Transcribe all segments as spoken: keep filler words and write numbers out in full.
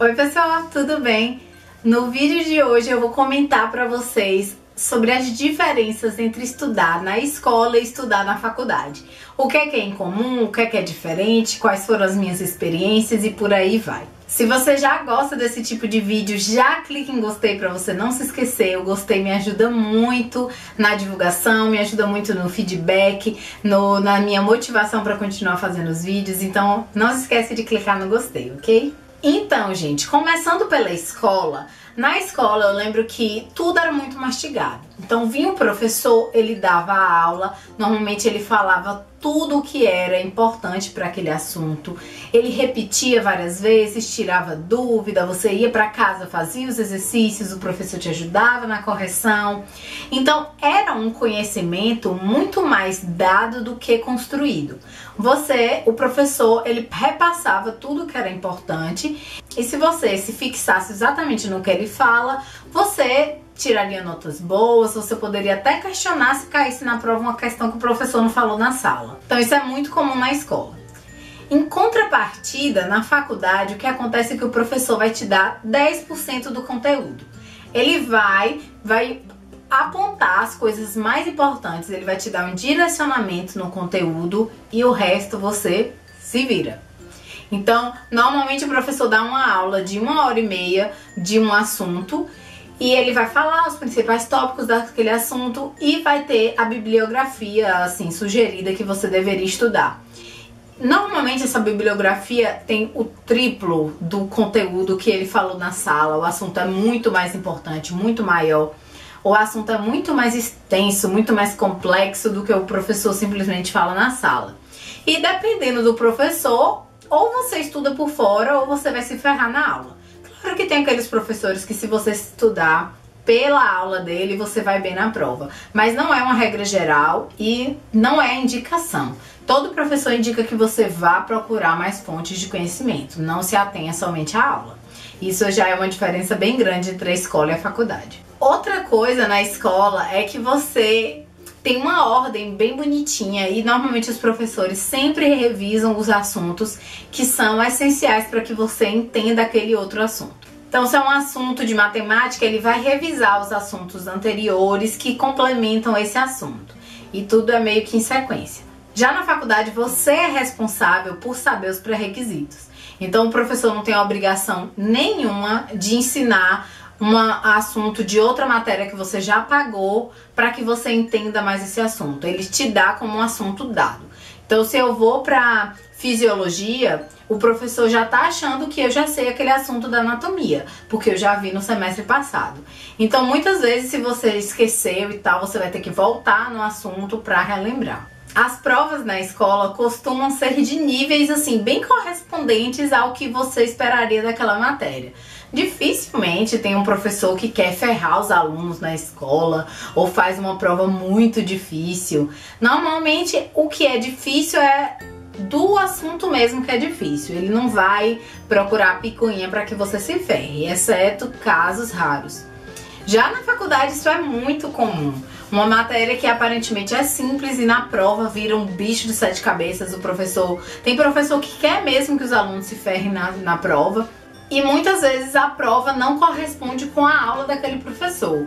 Oi pessoal, tudo bem? No vídeo de hoje eu vou comentar para vocês sobre as diferenças entre estudar na escola e estudar na faculdade. O que é que é em comum, o que é que é diferente, quais foram as minhas experiências e por aí vai. Se você já gosta desse tipo de vídeo, já clique em gostei para você não se esquecer. O gostei me ajuda muito na divulgação, me ajuda muito no feedback, no, na minha motivação para continuar fazendo os vídeos. Então não se esquece de clicar no gostei, ok? Então, gente, começando pela escola, na escola eu lembro que tudo era muito mastigado. Então vinha o professor, ele dava a aula, normalmente ele falava tudo o que era importante para aquele assunto. Ele repetia várias vezes, tirava dúvida, você ia para casa, fazia os exercícios, o professor te ajudava na correção. Então era um conhecimento muito mais dado do que construído. Você, o professor, ele repassava tudo que era importante e se você se fixasse exatamente no que ele fala, você tiraria notas boas, você poderia até questionar se caísse na prova uma questão que o professor não falou na sala. Então isso é muito comum na escola. Em contrapartida, na faculdade, o que acontece é que o professor vai te dar dez por cento do conteúdo. Ele vai, vai apontar as coisas mais importantes, ele vai te dar um direcionamento no conteúdo e o resto você se vira. Então, normalmente o professor dá uma aula de uma hora e meia de um assunto e ele vai falar os principais tópicos daquele assunto e vai ter a bibliografia assim sugerida que você deveria estudar. Normalmente essa bibliografia tem o triplo do conteúdo que ele falou na sala, o assunto é muito mais importante, muito maior. O assunto é muito mais extenso, muito mais complexo do que o professor simplesmente fala na sala. E dependendo do professor, ou você estuda por fora ou você vai se ferrar na aula. Claro que tem aqueles professores que se você estudar pela aula dele, você vai bem na prova. Mas não é uma regra geral e não é indicação. Todo professor indica que você vá procurar mais fontes de conhecimento, não se atenha somente à aula. Isso já é uma diferença bem grande entre a escola e a faculdade. Outra coisa na escola é que você tem uma ordem bem bonitinha e normalmente os professores sempre revisam os assuntos que são essenciais para que você entenda aquele outro assunto. Então, se é um assunto de matemática, ele vai revisar os assuntos anteriores que complementam esse assunto. E tudo é meio que em sequência. Já na faculdade, você é responsável por saber os pré-requisitos. Então, o professor não tem a obrigação nenhuma de ensinar um assunto de outra matéria que você já pagou para que você entenda mais esse assunto. Ele te dá como um assunto dado. Então, se eu vou para fisiologia, o professor já tá achando que eu já sei aquele assunto da anatomia, porque eu já vi no semestre passado. Então, muitas vezes, se você esqueceu e tal, você vai ter que voltar no assunto para relembrar. As provas na escola costumam ser de níveis assim bem correspondentes ao que você esperaria daquela matéria. Dificilmente tem um professor que quer ferrar os alunos na escola ou faz uma prova muito difícil. Normalmente o que é difícil é do assunto mesmo que é difícil. Ele não vai procurar picuinha para que você se ferre, exceto casos raros. Já na faculdade isso é muito comum. Uma matéria que aparentemente é simples e na prova vira um bicho de sete cabeças. O professor tem professor que quer mesmo que os alunos se ferrem na, na prova. E muitas vezes a prova não corresponde com a aula daquele professor.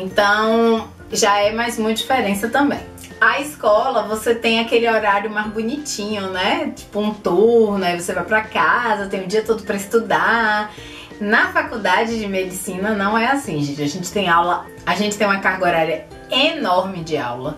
Então já é mais uma diferença também. A escola, você tem aquele horário mais bonitinho, né? Tipo um turno, aí você vai pra casa, tem o dia todo pra estudar. Na faculdade de medicina não é assim, gente. A gente tem aula, a gente tem uma carga horária enorme de aula.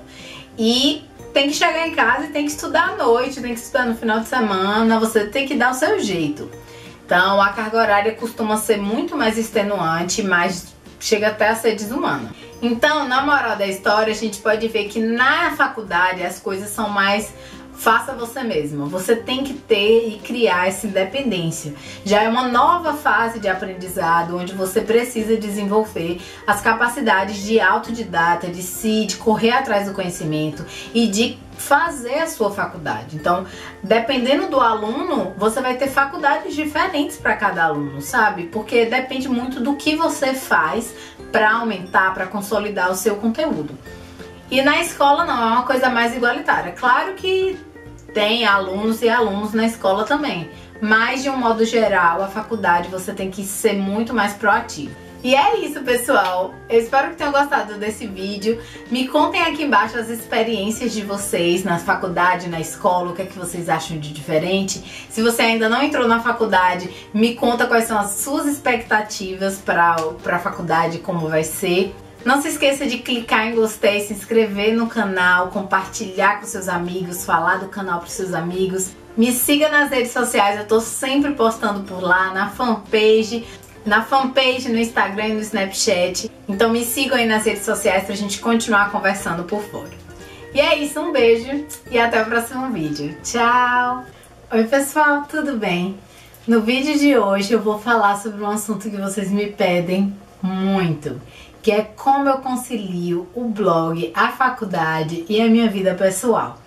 E tem que chegar em casa e tem que estudar à noite, tem que estudar no final de semana, você tem que dar o seu jeito. Então a carga horária costuma ser muito mais extenuante, mas chega até a ser desumana. Então, na moral da história, a gente pode ver que na faculdade as coisas são mais faça você mesma. Você tem que ter e criar essa independência. Já é uma nova fase de aprendizado onde você precisa desenvolver as capacidades de autodidata, de si, de correr atrás do conhecimento e de fazer a sua faculdade. Então, dependendo do aluno, você vai ter faculdades diferentes para cada aluno, sabe? Porque depende muito do que você faz para aumentar, para consolidar o seu conteúdo. E na escola não, é uma coisa mais igualitária. Claro que tem alunos e alunos na escola também, mas de um modo geral, a faculdade você tem que ser muito mais proativo. E é isso, pessoal. Eu espero que tenham gostado desse vídeo. Me contem aqui embaixo as experiências de vocês na faculdade, na escola, o que é que vocês acham de diferente. Se você ainda não entrou na faculdade, me conta quais são as suas expectativas para a faculdade, como vai ser. Não se esqueça de clicar em gostei, se inscrever no canal, compartilhar com seus amigos, falar do canal para os seus amigos. Me siga nas redes sociais, eu tô sempre postando por lá, na fanpage. Na fanpage, no Instagram e no Snapchat. Então me sigam aí nas redes sociais pra gente continuar conversando por fora. E é isso, um beijo e até o próximo vídeo. Tchau! Oi pessoal, tudo bem? No vídeo de hoje eu vou falar sobre um assunto que vocês me pedem muito, que é como eu concilio o blog, a faculdade e a minha vida pessoal.